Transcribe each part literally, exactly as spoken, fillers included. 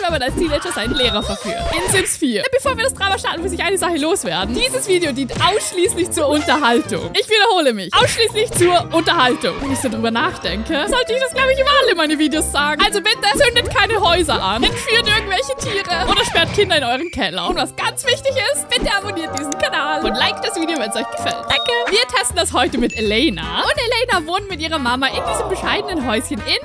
wenn man als Teenager seinen Lehrer verführt. In Sims vier. Bevor wir das Drama starten, muss ich eine Sache loswerden. Dieses Video dient ausschließlich zur Unterhaltung. Ich wiederhole mich. Ausschließlich zur Unterhaltung. Wenn ich so drüber nachdenke, sollte ich das, glaube ich, über alle meine Videos sagen. Also bitte, zündet keine Häuser an, entführt irgendwelche Tiere oder sperrt Kinder in euren Keller. Und was ganz wichtig ist, bitte abonniert diesen Kanal und liked das Video, wenn es euch gefällt. Danke. Wir testen das heute mit Elena. Und Elena wohnt mit ihrer Mama in diesem bescheidenen Häuschen in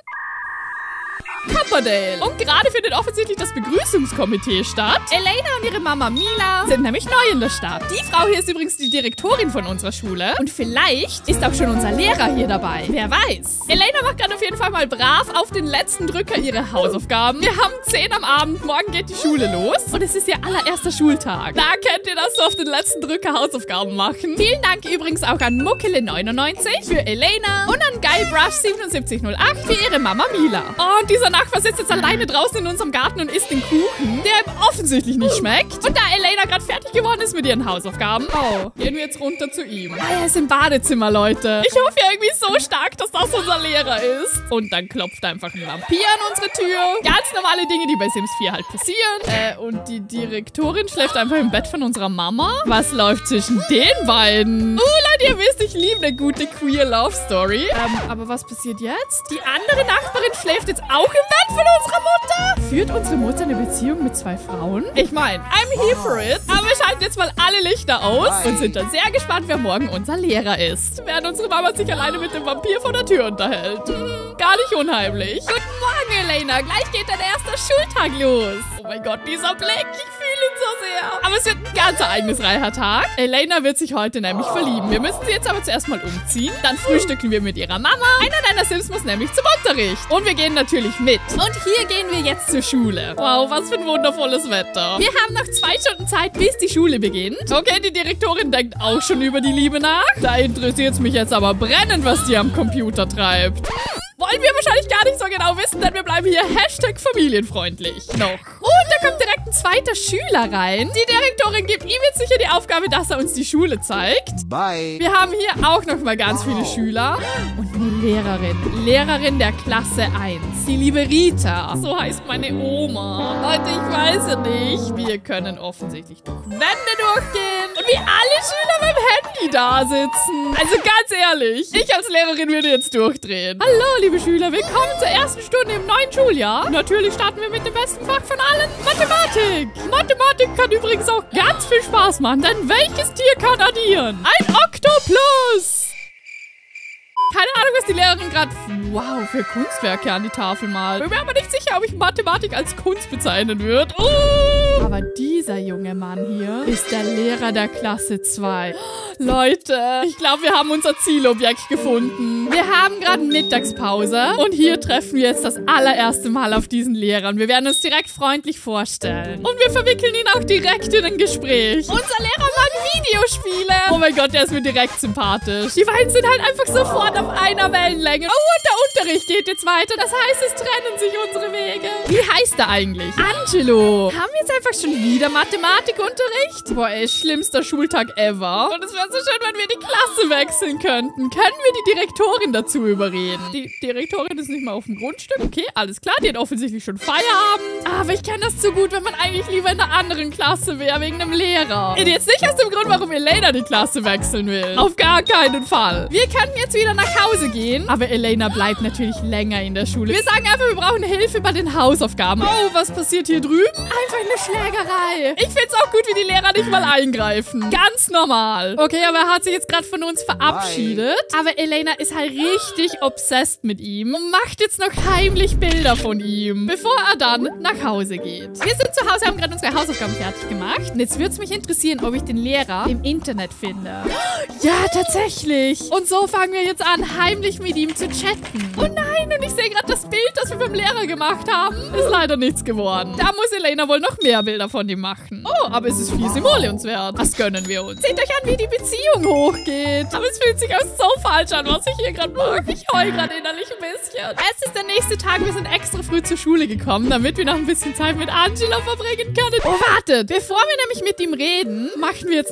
Copperdale. Und gerade findet offensichtlich das Begrüßungskomitee statt. Elena und ihre Mama Mila sind nämlich neu in der Stadt. Die Frau hier ist übrigens die Direktorin von unserer Schule. Und vielleicht ist auch schon unser Lehrer hier dabei. Wer weiß. Elena macht gerade auf jeden Fall mal brav auf den letzten Drücker ihre Hausaufgaben. Wir haben zehn am Abend. Morgen geht die Schule los. Und es ist ihr allererster Schultag. Da könnt ihr das so auf den letzten Drücker Hausaufgaben machen. Vielen Dank übrigens auch an Muckele neunundneunzig für Elena und an Guybrush siebenundsiebzig null acht für ihre Mama Mila. Und dieser Nachbar sitzt jetzt alleine draußen in unserem Garten und isst den Kuchen, der ihm offensichtlich nicht schmeckt. Und da Elena gerade fertig geworden ist mit ihren Hausaufgaben, oh, gehen wir jetzt runter zu ihm. Ah, er ist im Badezimmer, Leute. Ich hoffe irgendwie so stark, dass das unser Lehrer ist. Und dann klopft einfach ein Vampir an unsere Tür. Ganz normale Dinge, die bei Sims vier halt passieren. Äh, und die Direktorin schläft einfach im Bett von unserer Mama. Was läuft zwischen den beiden? Oh, Leute, ihr wisst, ich liebe eine gute queer Love Story. Ähm, aber was passiert jetzt? Die andere Nachbarin schläft jetzt auch im Bett von unserer Mutter. Führt unsere Mutter eine Beziehung mit zwei Frauen? Ich meine, I'm here for it. Aber wir schalten jetzt mal alle Lichter aus und sind dann sehr gespannt, wer morgen unser Lehrer ist. Während unsere Mama sich alleine mit dem Vampir vor der Tür unterhält. Hm, gar nicht unheimlich. Guten Morgen, Elena. Gleich geht dein erster Schultag los. Oh mein Gott, dieser Blick. Ich fühle ihn so sehr. Aber es wird ein ganz ereignisreicher Tag. Elena wird sich heute nämlich verlieben. Wir müssen sie jetzt aber zuerst mal umziehen. Dann frühstücken wir mit ihrer Mama. Einer deiner Sims muss nämlich zum Unterricht. Und wir gehen natürlich mit. Und hier gehen wir jetzt zur Schule. Wow, was für ein wundervolles Wetter. Wir haben noch zwei Stunden Zeit, bis die Schule beginnt. Okay, die Direktorin denkt auch schon über die Liebe nach. Da interessiert es mich jetzt aber brennend, was die am Computer treibt. Wollen wir wahrscheinlich gar nicht so genau wissen, denn wir bleiben hier Hashtag familienfreundlich. Noch. Und da kommt direkt ein zweiter Schüler rein. Die Direktorin gibt ihm jetzt sicher die Aufgabe, dass er uns die Schule zeigt. Bye. Wir haben hier auch noch mal ganz viele Schüler. Und eine Lehrerin. Lehrerin der Klasse eins. Die liebe Rita. So heißt meine Oma. Leute, ich weiß ja nicht. Wir können offensichtlich durch Wände durchgehen. Und wie alle Schüler beim Handy da sitzen. Also ganz ehrlich, ich als Lehrerin würde jetzt durchdrehen. Hallo, liebe Schüler, willkommen zur ersten Stunde im neuen Schuljahr. Natürlich starten wir mit dem besten Fach von allen, Mathematik. Mathematik kann übrigens auch ganz viel Spaß machen, denn welches Tier kann addieren? Ein Oktopus! Keine Ahnung, was die Lehrerin gerade, wow, für Kunstwerke an die Tafel malt. Ich bin mir aber nicht sicher, ob ich Mathematik als Kunst bezeichnen würde. Uh. Aber dieser junge Mann hier ist der Lehrer der Klasse zwei. Leute, ich glaube, wir haben unser Zielobjekt gefunden. Wir haben gerade Mittagspause und hier treffen wir jetzt das allererste Mal auf diesen Lehrer. Und wir werden uns direkt freundlich vorstellen. Und wir verwickeln ihn auch direkt in ein Gespräch. Unser Lehrer mag Videospiele. Oh mein Gott, der ist mir direkt sympathisch. Die beiden sind halt einfach sofort auf einer Wellenlänge. Oh, und der Unterricht geht jetzt weiter. Das heißt, es trennen sich unsere Wege. Wie heißt er eigentlich? Angelo. Haben wir jetzt einfach schon wieder Mathematikunterricht? Boah, ey, schlimmster Schultag ever. Und es wäre so schön, wenn wir die Klasse wechseln könnten. Können wir die Direktorin dazu überreden? Die Direktorin ist nicht mal auf dem Grundstück. Okay, alles klar. Die hat offensichtlich schon Feierabend. Aber ich kenne das zu gut, wenn man eigentlich lieber in einer anderen Klasse wäre, wegen einem Lehrer. Und jetzt nicht aus dem Grund, warum Elena die Klasse wechseln will. Auf gar keinen Fall. Wir können jetzt wieder nach Hause gehen. Aber Elena bleibt natürlich länger in der Schule. Wir sagen einfach, wir brauchen Hilfe bei den Hausaufgaben. Oh, was passiert hier drüben? Einfach eine Schlägerei. Ich finde es auch gut, wie die Lehrer nicht mal eingreifen. Ganz normal. Okay, aber er hat sich jetzt gerade von uns verabschiedet. Bye. Aber Elena ist halt richtig obsessed mit ihm und macht jetzt noch heimlich Bilder von ihm, bevor er dann nach Hause geht. Wir sind zu Hause, haben gerade unsere Hausaufgaben fertig gemacht. Und jetzt würde es mich interessieren, ob ich den Lehrer im Internet finde. Ja, tatsächlich. Und so fangen wir jetzt an, heimlich mit ihm zu chatten. Oh nein, und ich sehe gerade das Bild, das wir beim Lehrer gemacht haben. Ist leider nichts geworden. Da muss Elena wohl noch mehr Bilder von ihm machen. Oh, aber es ist viel Simoleonswert. Was gönnen wir uns? Seht euch an, wie die Beziehung hochgeht. Aber es fühlt sich auch so falsch an, was ich hier gerade mache. Ich heule gerade innerlich ein bisschen. Es ist der nächste Tag. Wir sind extra früh zur Schule gekommen, damit wir noch ein bisschen Zeit mit Angelo verbringen können. Oh, wartet. Bevor wir nämlich mit ihm reden, machen wir jetzt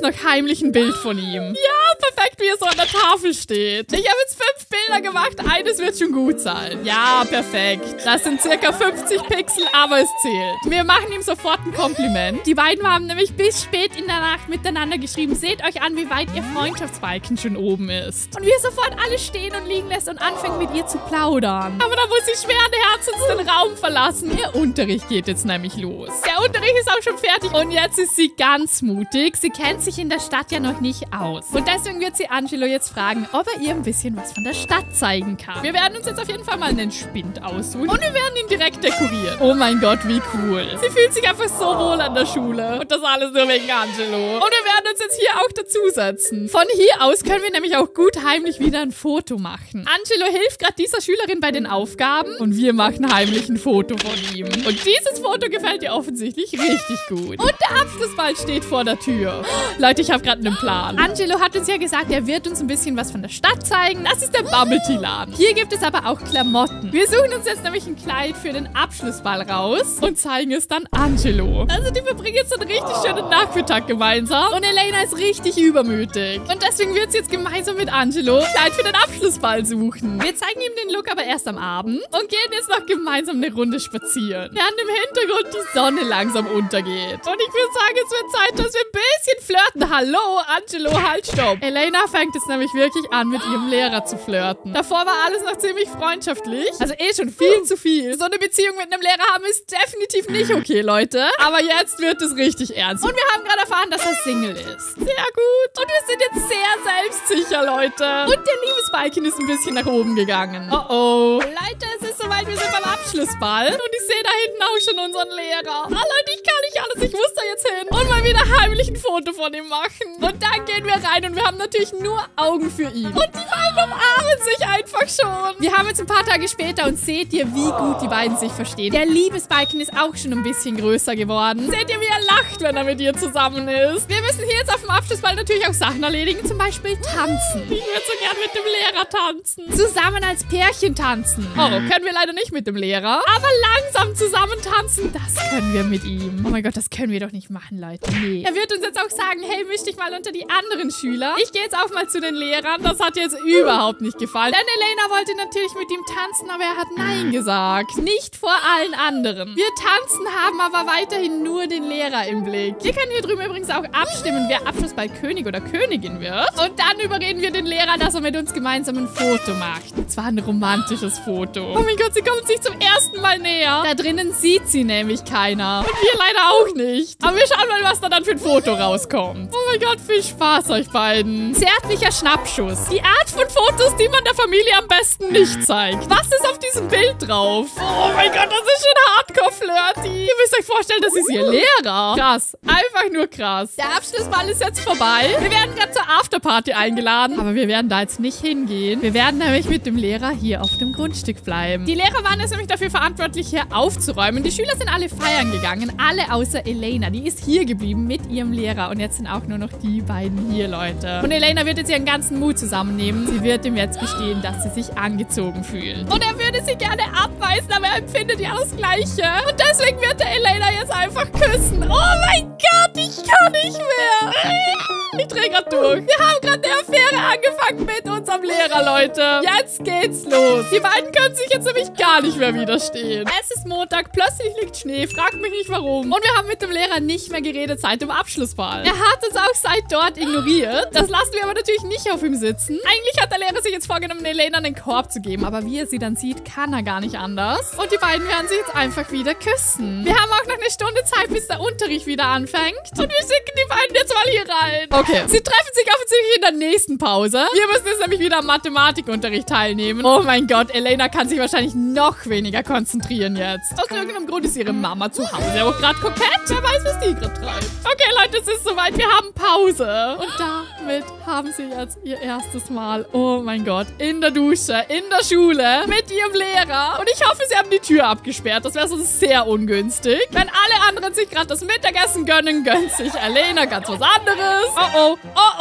noch heimlich ein Bild von ihm. Ja, perfekt, wie er so an der Tafel steht. Ich habe jetzt fünf Bilder gemacht. Eines wird schon gut sein. Ja, perfekt. Das sind circa fünfzig Pixel, aber es zählt. Wir machen ihm sofort ein Kompliment. Die beiden haben nämlich bis spät in der Nacht miteinander geschrieben. Seht euch an, wie weit ihr Freundschaftsbalken schon oben ist. Und wie er sofort alles stehen und liegen lässt und anfängt mit ihr zu plaudern. Aber da muss sie schweren Herzens den Raum verlassen. Ihr Unterricht geht jetzt nämlich los. Der Unterricht ist auch schon fertig und jetzt ist sie ganz mutig. Sie kennt sich in der Stadt ja noch nicht aus. Und deswegen wird sie Angelo jetzt fragen, ob er ihr ein bisschen was von der Stadt zeigen kann. Wir werden uns jetzt auf jeden Fall mal einen Spind aussuchen und wir werden ihn direkt dekorieren. Oh mein Gott, wie cool. Sie fühlt sich einfach so wohl an der Schule. Und das alles nur wegen Angelo. Und wir werden uns jetzt hier auch dazusetzen. Von hier aus können wir nämlich auch gut heimlich wieder ein Foto machen. Angelo hilft gerade dieser Schülerin bei den Aufgaben und wir machen heimlich ein Foto von ihm. Und dieses Foto gefällt ihr offensichtlich richtig gut. Und der Abschlussball steht vor der Tür. Leute, ich habe gerade einen Plan. Angelo hat uns ja gesagt, er wird uns ein bisschen was von der Stadt zeigen. Das ist der Bubble Tea Laden. Hier gibt es aber auch Klamotten. Wir suchen uns jetzt nämlich ein Kleid für den Abschlussball raus und zeigen es dann Angelo. Also die verbringen jetzt einen richtig schönen Nachmittag gemeinsam und Elena ist richtig übermütig. Und deswegen wird sie jetzt gemeinsam mit Angelo ein Kleid für den Abschlussball suchen. Wir zeigen ihm den Look aber erst am Abend und gehen jetzt noch gemeinsam eine Runde spazieren, während im Hintergrund die Sonne langsam untergeht. Und ich würde sagen, es wird Zeit, dass wir ein bisschen flirten. Hallo, Angelo, halt, stopp. Elena fängt jetzt nämlich wirklich an, mit ihrem Lehrer zu flirten. Davor war alles noch ziemlich freundschaftlich. Also eh schon viel zu viel. So eine Beziehung mit einem Lehrer haben ist definitiv nicht okay, Leute. Aber jetzt wird es richtig ernst. Und wir haben gerade erfahren, dass er Single ist. Sehr gut. Und wir sind jetzt sehr selbstsicher, Leute. Und der Liebesbalken ist ein bisschen nach oben gegangen. Oh oh. Leute, es ist soweit, wir sind beim Abschlussball. Und ich sehe da hinten auch schon unseren Lehrer. Ah, Leute, ich kann nicht alles. Ich muss da jetzt hin. Und mal wieder heimlich ein Foto von ihm machen. Und dann gehen wir rein und wir haben natürlich nur Augen für ihn. Und die beiden umarmen sich einfach schon. Wir haben jetzt ein paar Tage später und seht ihr, wie gut die beiden sich verstehen. Der Liebesbalken ist auch schon ein bisschen größer geworden. Seht ihr, wie er lacht, wenn er mit ihr zusammen ist. Wir müssen hier jetzt auf dem Abschlussball natürlich auch Sachen erledigen. Zum Beispiel tanzen. Ich würde so gern mit dem Lehrer tanzen. Zusammen als Pärchen tanzen. Oh, können wir leider nicht mit dem Lehrer. Aber langsam zusammen tanzen, das können wir mit ihm. Oh mein Gott, das können wir doch nicht machen, Leute. Nee. Er wird uns jetzt auch sagen, hey, misch dich mal unter die anderen Schüler. Ich gehe jetzt auch mal zu den Lehrern. Das hat jetzt überhaupt nicht gefallen. Denn Elena wollte natürlich mit ihm tanzen, aber er hat Nein gesagt. Nicht vor allen anderen. Wir tanzen, haben aber weiterhin nur den Lehrer im Blick. Wir können hier drüben übrigens auch abstimmen, wer Abschlussball König oder Königin wird. Und dann überreden wir den Lehrer, dass er mit uns gemeinsam ein Foto macht. Und zwar ein romantisches Foto. Oh mein Gott, sie kommt sich zum ersten Mal näher. Da drinnen sieht sie nämlich keiner. Und wir leider auch nicht. Aber wir schauen mal, was da dann für ein Foto rauskommt. Oh mein Gott, viel Spaß euch beiden. Zärtlicher Schnappschuss. Die Art von Fotos, die man der Familie am besten nicht zeigt. Was ist auf diesem Bild drauf? Oh mein Gott, das ist schon Hardcore-Flirty. Ihr müsst euch vorstellen, das ist ihr Lehrer. Krass. Einfach nur krass. Der Abschlussball ist jetzt vorbei. Wir werden gerade zur Afterparty eingeladen. Aber wir werden da jetzt nicht hingehen. Wir werden nämlich mit dem Lehrer hier auf dem Grundstück bleiben. Die Lehrer waren jetzt nämlich dafür verantwortlich, hier aufzuräumen. Die Schüler sind alle feiern gegangen. Alle außer Elena. Die ist hier geblieben mit ihrem Lehrer. Und jetzt sind auch nur noch die beiden hier, Leute. Und Elena wird jetzt ihren ganzen Mut zusammennehmen. Sie wird ihm jetzt gestehen, dass sie sich angezogen fühlt. Und er würde sie gerne abweisen, aber er empfindet ja das Gleiche. Und deswegen wird er Elena jetzt einfach küssen. Oh mein Gott, ich kann nicht mehr. Ich drehe gerade durch. Wir haben gerade eine Affäre angefangen mit unserem Lehrer, Leute. Jetzt geht's los. Die beiden können sich jetzt nämlich gar nicht mehr widerstehen. Es ist Montag, plötzlich liegt Schnee. Fragt mich nicht warum. Und wir haben mit dem Lehrer nicht mehr geredet seit dem Abschlussball. Er hat uns auch seit dort ignoriert. Das lassen wir aber natürlich nicht auf ihm sitzen. Eigentlich hat der Lehrer sich jetzt vorgenommen, Elena einen Korb zu geben. Aber wie er sie dann sieht, kann er gar nicht anders. Und die beiden werden sich jetzt einfach wieder küssen. Wir haben auch noch eine Stunde Zeit, bis der Unterricht wieder anfängt. Und wir schicken die beiden jetzt mal hier rein. Okay, sie treffen sich offensichtlich in der nächsten Pause. Wir müssen jetzt nämlich wieder am Mathematikunterricht teilnehmen. Oh mein Gott, Elena kann sich wahrscheinlich noch weniger konzentrieren jetzt. Aus irgendeinem Grund ist ihre Mama zu Hause auch gerade kokett. Wer weiß, was die gerade treibt. Okay, Leute, es ist soweit. Wir haben Pause. Und damit haben sie jetzt ihr erstes Mal, oh mein Gott, in der Dusche, in der Schule, mit ihrem Lehrer. Und ich hoffe, sie haben die Tür abgesperrt. Das wäre so sehr ungünstig. Wenn alle anderen sich gerade das Mittagessen gönnen, gönnt sich Elena ganz was anderes. Oh oh, oh oh,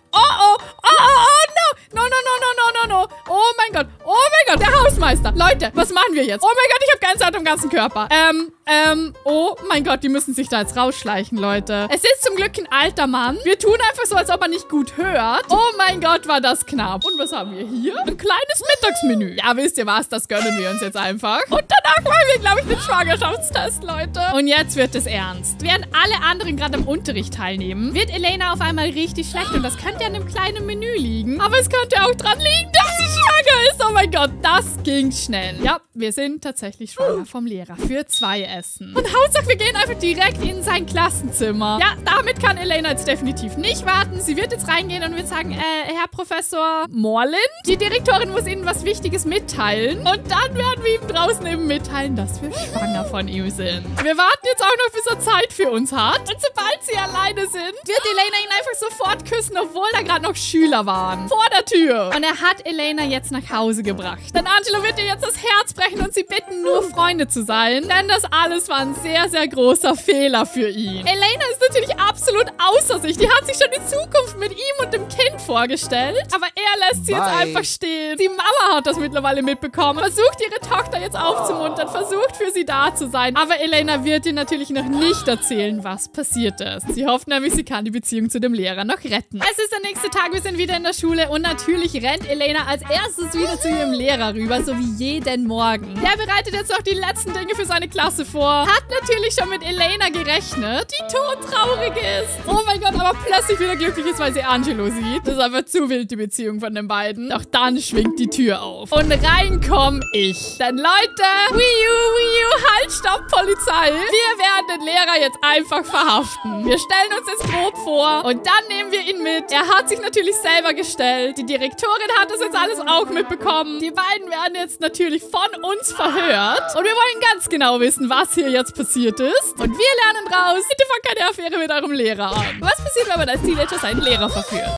Oh, oh, oh, oh, oh, no. No, no, no, no, no, no, no. Oh mein Gott. Oh mein Gott, der Hausmeister. Leute, was machen wir jetzt? Oh mein Gott, ich habe Gänsehaut am ganzen Körper. Ähm, ähm, oh mein Gott, die müssen sich da jetzt rausschleichen, Leute. Es ist zum Glück ein alter Mann. Wir tun einfach so, als ob er nicht gut hört. Oh mein Gott, war das knapp. Und was haben wir hier? Ein kleines Mittagsmenü. Ja, wisst ihr was? Das gönnen wir uns jetzt einfach. Und danach machen wir, glaube ich, den Schwangerschaftstest, Leute. Und jetzt wird es ernst. Während alle anderen gerade am Unterricht teilnehmen, wird Elena auf einmal richtig schlecht. Und das könnte an einem kleinen Menü liegen. Aber es könnte auch dran liegen, dass sie schwanger ist. Oh mein Gott, das ging schnell. Ja, wir sind tatsächlich schwanger vom Lehrer. Für zwei Essen. Und Hauptsache, wir gehen einfach direkt in sein Klassenzimmer. Ja, damit kann Elena jetzt definitiv nicht warten. Sie wird jetzt reingehen und wird sagen, äh, Herr Professor Morland, die Direktorin muss Ihnen was Wichtiges mitteilen. Und dann werden wir ihm draußen eben mitteilen, dass wir schwanger von ihm sind. Wir warten jetzt auch noch, bis er Zeit für uns hat. Und sobald sie alleine sind, wird Elena ihn einfach sofort küssen, obwohl da gerade noch Schüler waren. Vor der Tür. Und er hat Elena jetzt nach Hause gebracht. Denn Angelo wird ihr jetzt das Herz brechen und sie bitten, nur Freunde zu sein. Denn das alles war ein sehr, sehr großer Fehler für ihn. Elena ist natürlich absolut außer sich. Die hat sich schon die Zukunft mit ihm und dem Kind vorgestellt. Aber er lässt sie Bye. jetzt einfach stehen. Die Mama hat das mittlerweile mitbekommen. Versucht ihre Tochter jetzt aufzumuntern. Versucht für sie da zu sein. Aber Elena wird ihr natürlich noch nicht erzählen, was passiert ist. Sie hofft nämlich, sie kann die Beziehung zu dem Lehrer noch retten. Es ist der nächste Tag. Wir sind wieder in der Schule. Und natürlich rennt Elena als erstes wieder zu ihrem Lehrer rüber. So wie jeden Morgen. Der bereitet jetzt noch die letzten Dinge für seine Klasse vor. Hat natürlich schon mit Elena gerechnet, die todtraurig ist. Oh mein Gott, aber plötzlich wieder glücklich ist, weil sie Angelo sieht. Das ist einfach zu wild, die Beziehung von den beiden. Doch dann schwingt die Tür auf. Und rein komm ich. Denn Leute, Wii U, Wii U, halt, stopp, Polizei. Wir werden den Lehrer jetzt einfach verhaften. Wir stellen uns jetzt grob vor und dann nehmen wir ihn mit. Er hat sich natürlich selber gestellt. Die Direktorin hat das jetzt alles auch mitbekommen. Die beiden werden jetzt natürlich von uns verhört. Und wir wollen ganz genau wissen, was hier jetzt passiert ist. Und wir lernen raus, bitte fangt keine Affäre mit eurem Lehrer an. Was passiert, wenn man als Teenager seinen Lehrer verführt?